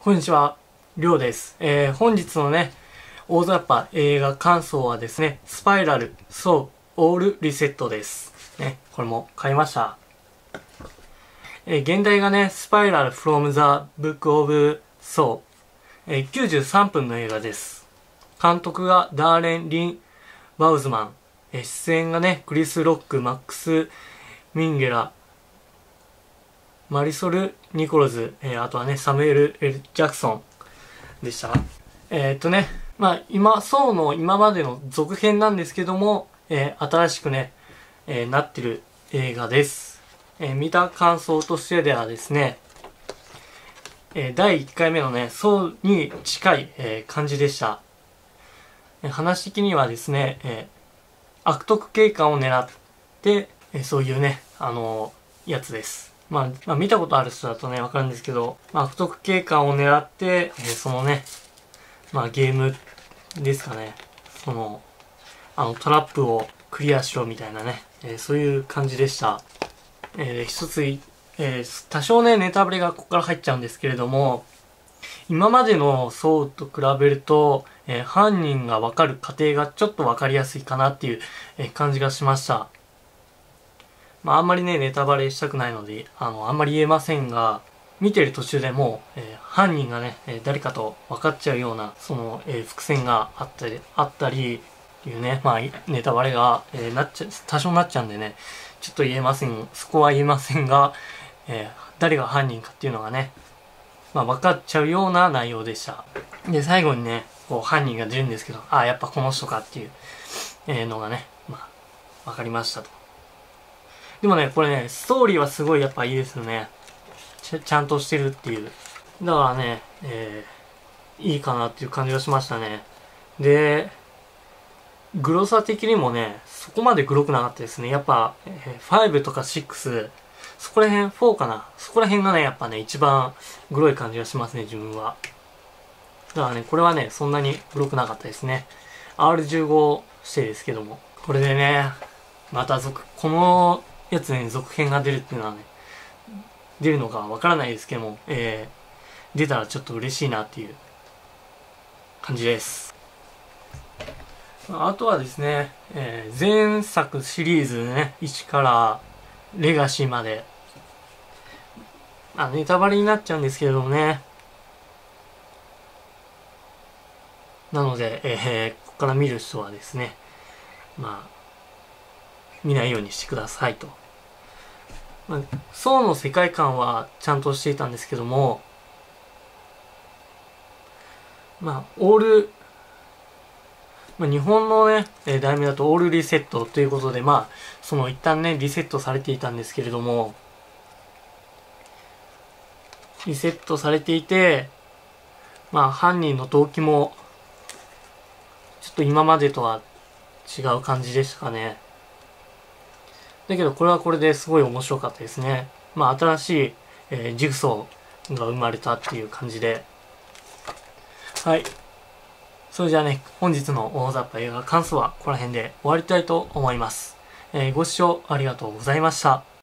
こんにちは、りょうです。本日のね、大雑把映画感想はですね、スパイラル、ソウ、オールリセットです。ね、これも買いました。現代がね、スパイラル from the book of Soul、93分の映画です。監督がダーレン・リン・バウズマン、出演がね、クリス・ロック、マックス・ミンゲラ、マリソル・ニコルズ、あとはね、サムエル・L・ジャクソンでした。ソウの今までの続編なんですけども、新しくね、なってる映画です。見た感想としてではですね、第1回目のね、ソウに近い、感じでした。話的にはですね、悪徳警官を狙って、そういうね、やつです。見たことある人だとね、わかるんですけど、悪徳警官を狙って、そのね、ゲームですかね。トラップをクリアしろみたいなね、そういう感じでした。一つ、多少ね、ネタバレがここから入っちゃうんですけれども、今までのソウと比べると、犯人がわかる過程がちょっとわかりやすいかなっていう、感じがしました。あんまりね、ネタバレしたくないので、あんまり言えませんが、見てる途中でもう、犯人がね、誰かと分かっちゃうような、伏線があったり、っていうね、ネタバレが、多少なっちゃうんでね、ちょっと言えません、そこは言えませんが、誰が犯人かっていうのがね、分かっちゃうような内容でした。で、最後にね、こう、犯人が出るんですけど、やっぱこの人かっていう、のがね、分かりましたと。でもね、これね、ストーリーはすごいやっぱいいですよね。ちゃんとしてるっていう。だからね、いいかなっていう感じがしましたね。で、グロさ的にもね、そこまでグロくなかったですね。やっぱ、5とか6、そこら辺、4かな。そこら辺がね、やっぱね、一番グロい感じがしますね、自分は。だからね、これはね、そんなにグロくなかったですね。R15 指定ですけども。これでね、またこのやつに続編が出るっていうのはね、出るのかわからないですけども、出たらちょっと嬉しいなっていう感じです。あとはですね、前作シリーズね、1からレガシーまで、ネタバレになっちゃうんですけれどもね。なので、ここから見る人はですね、見ないようにしてくださいと。ソウの世界観はちゃんとしていたんですけども、日本のね、題名だとオールリセットということで、一旦ね、リセットされていたんですけれども、リセットされていて、犯人の動機も、ちょっと今までとは違う感じでしたかね。だけどこれはこれですごい面白かったですね。新しい、ジグソーが生まれたっていう感じで。はい。それじゃあね、本日の大雑把映画感想はここら辺で終わりたいと思います。ご視聴ありがとうございました。